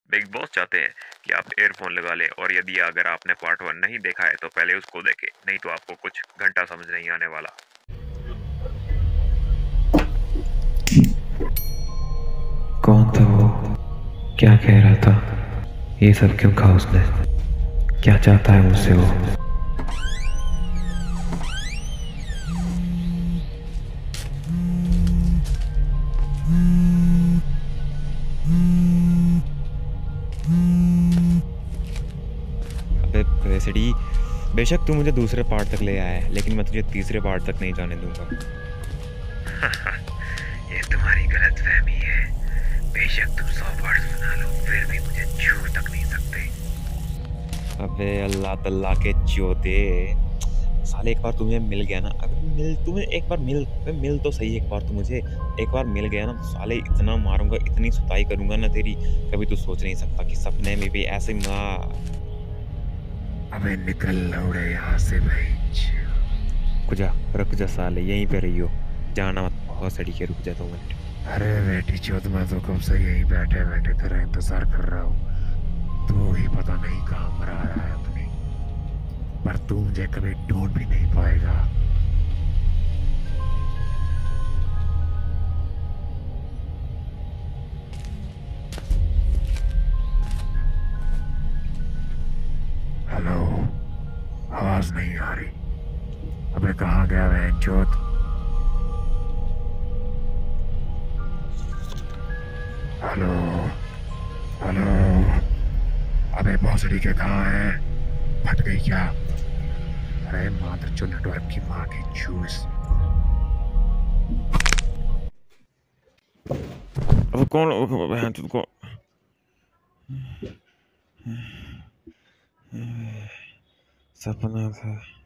Big boss चाहते हैं कि आप ईयरफोन लगा लें और यदि अगर आपने पार्ट 1 नहीं देखा है तो पहले उसको देखें, नहीं तो आपको कुछ घंटा समझ नहीं आने वाला। कौन था वो? क्या कह रहा था? ये सब क्यों कहा उसने? क्या चाहता है मुझसे वो? अबे भैंसड़ी, बेशक तू मुझे दूसरे पार्ट तक ले आया है, लेकिन मैं तुझे तीसरे पार्ट तक नहीं जाने दूंगा। ये तुम्हारी गलतफहमी है। बेशक तुम 100 बार सुना लो, फिर भी मुझे छू तक नहीं सकते। अबे अल्लाह तल्ला के चौधे साले, एक बार तुम्हें मिल गया ना, अगर तुम्हें एक बार मिल तो सही, एक बार तो मुझे एक बार मिल गया ना तो साले इतना मारूंगा, इतनी सुताई करूंगा ना तेरी, कभी तू सोच नहीं सकता कि सपने में भी ऐसे मार। अबे निकल लौड़े यहाँ से भाई। रुक जा साले, यहीं पे रही हो, जाना मत, बहुत सड़ी के, रुक जा 2 मिनट। अरे बेटी चौथ, मैं तो कब से यही बैठे बैठे तेरा इंतजार कर रहा हूँ। तू ही पता नहीं कहाँ मरा रहा है अपने, पर तू मुझे कभी ढूंढ भी नहीं पाएगा। हेलो, आवाज नहीं आ रही। अबे कहाँ गया बहन चौथ? Hello, hello. अबे भोसड़ी के कहाँ है? फट गई क्या? अरे मादर चो नेटवर्क की माँ की चूस। अब कौन बहन तुझको? सपना था।